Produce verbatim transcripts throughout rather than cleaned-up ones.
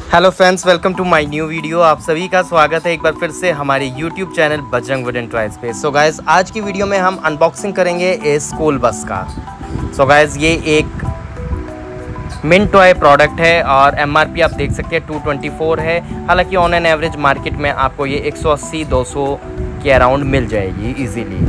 Hello friends, welcome to my new video. आप सभी का स्वागत है एक बार फिर से हमारे YouTube channel Bajrang wooden toys पे। सो गाइस, आज की वीडियो में हम अनबॉक्सिंग करेंगे इस स्कूल बस का। सो गाइस, ये एक मिंट टॉय प्रोडक्ट है और एमआरपी आप देख सकते हैं टू ट्वेंटी फोर है। हालांकि ऑन एन एवरेज मार्केट में आपको ये एक सौ अस्सी दो सौ के अराउंड मिल जाएगी इजीली।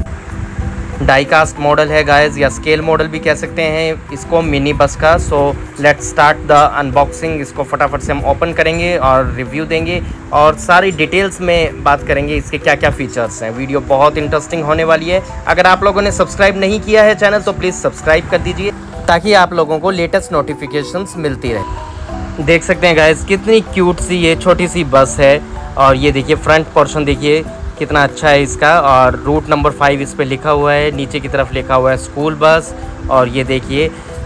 डाई कास्ट मॉडल है गाइस, या स्केल मॉडल भी कह सकते हैं इसको मिनी बस का। So let's start the unboxing. इसको फटाफट से हम ओपन करेंगे और रिव्यू देंगे और सारी डिटेल्स में बात करेंगे इसके क्या क्या फीचर्स हैं। वीडियो बहुत इंटरेस्टिंग होने वाली है। अगर आप लोगों ने सब्सक्राइब नहीं किया है चैनल तो प्लीज़ सब्सक्राइब कर दीजिए ताकि आप लोगों को लेटेस्ट नोटिफिकेशंस मिलती रहे। देख सकते हैं गाइस, कितनी क्यूट सी ये छोटी सी बस है। और ये देखिए फ्रंट पोर्शन देखिए कितना अच्छा है इसका, और रूट नंबर फाइव इस पे लिखा हुआ है। नीचे की तरफ लिखा हुआ है स्कूल बस। और ये देखिए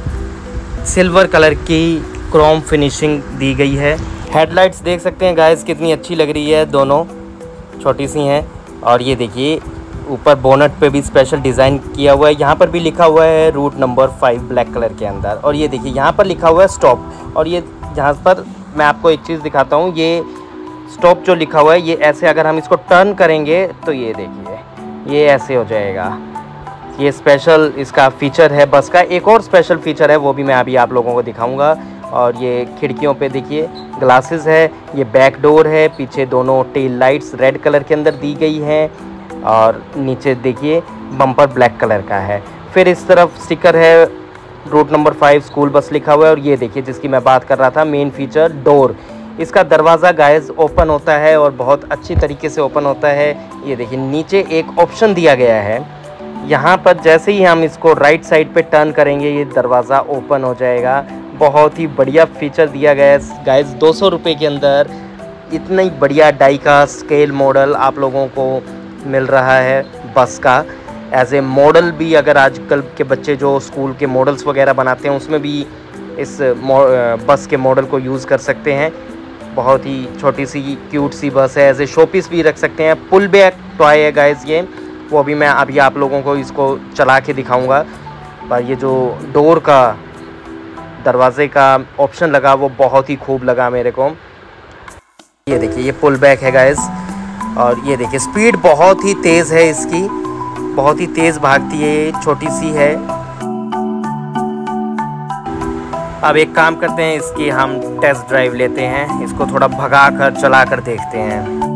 सिल्वर कलर की क्रोम फिनिशिंग दी गई है। हेडलाइट्स देख सकते हैं गाइस कितनी अच्छी लग रही है, दोनों छोटी सी हैं। और ये देखिए ऊपर बोनट पे भी स्पेशल डिज़ाइन किया हुआ है। यहाँ पर भी लिखा हुआ है route number five black colour के अंदर। और ये देखिए यहाँ पर लिखा हुआ है स्टॉप। और ये यहाँ पर मैं आपको एक चीज़ दिखाता हूँ, ये स्टॉप जो लिखा हुआ है ये ऐसे अगर हम इसको टर्न करेंगे तो ये देखिए ये ऐसे हो जाएगा। ये स्पेशल इसका फीचर है बस का। एक और स्पेशल फीचर है वो भी मैं अभी आप लोगों को दिखाऊंगा। और ये खिड़कियों पे देखिए ग्लासेस है, ये बैक डोर है, पीछे दोनों टेल लाइट्स रेड कलर के अंदर दी गई हैं। और नीचे देखिए बम्पर ब्लैक कलर का है। फिर इस तरफ स्टिकर है route number five school bus लिखा हुआ है। और ये देखिए जिसकी मैं बात कर रहा था, मेन फीचर डोर। इसका दरवाज़ा गाइस ओपन होता है और बहुत अच्छी तरीके से ओपन होता है। ये देखिए नीचे एक ऑप्शन दिया गया है, यहाँ पर जैसे ही हम इसको राइट साइड पे टर्न करेंगे ये दरवाज़ा ओपन हो जाएगा। बहुत ही बढ़िया फीचर दिया गया है गाइस। दो सौ रुपये के अंदर इतना ही बढ़िया डाई का स्केल मॉडल आप लोगों को मिल रहा है बस का। एज ए मॉडल भी अगर आजकल के बच्चे जो स्कूल के मॉडल्स वगैरह बनाते हैं उसमें भी इस बस के मॉडल को यूज़ कर सकते हैं। बहुत ही छोटी सी क्यूट सी बस है, एज ए शो पीस भी रख सकते हैं। पुल बैक टॉय है गाइस ये, वो भी मैं अभी आप लोगों को इसको चला के दिखाऊंगा। पर ये जो डोर का दरवाजे का ऑप्शन लगा वो बहुत ही खूब लगा मेरे को। ये देखिए ये पुल बैक है गाइस। और ये देखिए स्पीड बहुत ही तेज़ है इसकी, बहुत ही तेज़ भागती है, ये छोटी सी है। अब एक काम करते हैं, इसकी हम टेस्ट ड्राइव लेते हैं, इसको थोड़ा भगा कर चला कर देखते हैं।